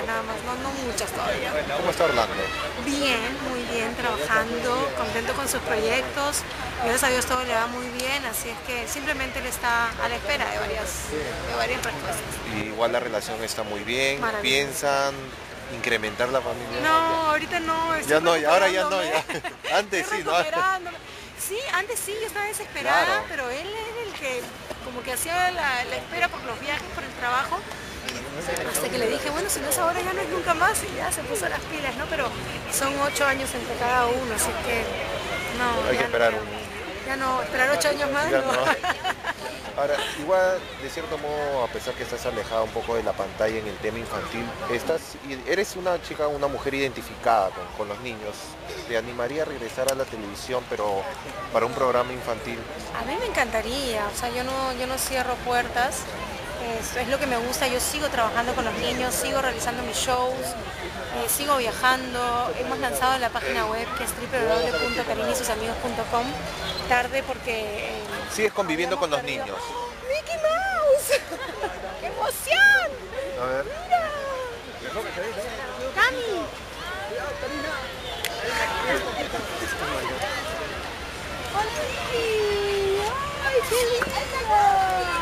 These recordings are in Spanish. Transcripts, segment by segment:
nada más, no muchas todavía. ¿Cómo está Orlando? Bien, muy bien, trabajando, contento con sus proyectos. Gracias a Dios todo le va muy bien, así es que simplemente él está a la espera de varias respuestas. Y igual la relación está muy bien. Maravilloso. ¿Piensan incrementar la familia? No, ahorita no, Ya estoy no, y ahora ya no, recuperándome. ya. Antes Estoy sí, ¿no? recuperándome. Sí, antes sí, yo estaba desesperada, Claro. pero él era el que como que hacía la espera por los viajes, por el trabajo. Hasta que le dije, bueno, si no es ahora ya no es nunca más, y ya se puso las pilas, ¿no? Pero son 8 años entre cada uno, así que no, Hay que ya, esperar ya no, esperar 8 años más, ya no. no. Ahora, igual, de cierto modo, a pesar que estás alejada un poco de la pantalla en el tema infantil, eres una chica, una mujer identificada con los niños. ¿Te animaría a regresar a la televisión, pero para un programa infantil? A mí me encantaría, o sea, yo no cierro puertas, es lo que me gusta, yo sigo trabajando con los niños, sigo realizando mis shows, sigo viajando, hemos lanzado la página web que es www.karinisusamigos.com, tarde porque... Sigues conviviendo con los niños. ¡Mickey Mouse! ¡Qué emoción! A ver. ¡Cami! ¡Hola, Mickey! ¡Ay, qué linda!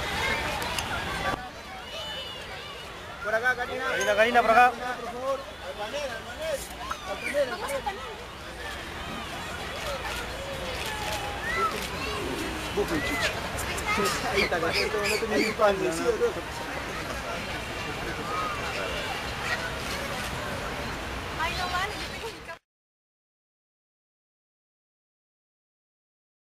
Por acá, Karina. Karina, por acá. Ahí está, no tenía ni pan, ¿sí o no?